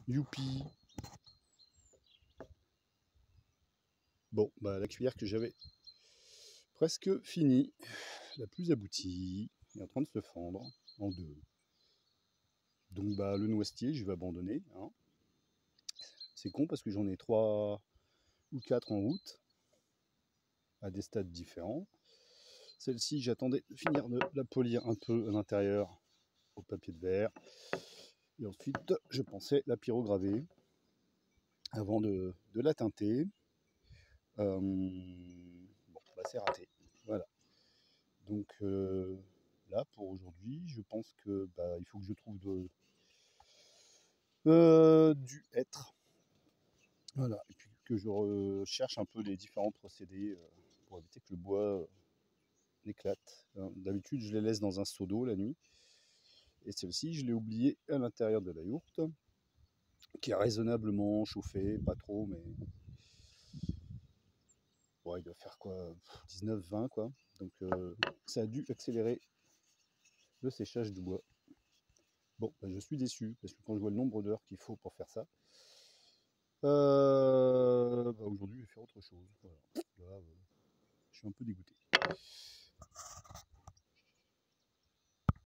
Youpi. Bon, bah la cuillère que j'avais presque finie, la plus aboutie, est en train de se fendre en deux. Donc bah le noisetier, je vais abandonner. Hein. C'est con parce que j'en ai 3 ou 4 en route, à des stades différents. Celle-ci, j'attendais de finir de la polir un peu à l'intérieur au papier de verre. Et ensuite, je pensais la pyrograver avant de la teinter. Bon, bah c'est raté. Voilà. Donc là, pour aujourd'hui, je pense que bah, il faut que je trouve du hêtre. Voilà. Et puis que je recherche un peu les différents procédés pour éviter que le bois éclate. D'habitude, je les laisse dans un seau d'eau la nuit. Et celle-ci, je l'ai oubliée à l'intérieur de la yourte, qui est raisonnablement chauffée, pas trop, mais ouais, il doit faire quoi, 19-20 quoi. Donc ça a dû accélérer le séchage du bois. Bon, bah, je suis déçu, parce que quand je vois le nombre d'heures qu'il faut pour faire ça, bah, aujourd'hui, je vais faire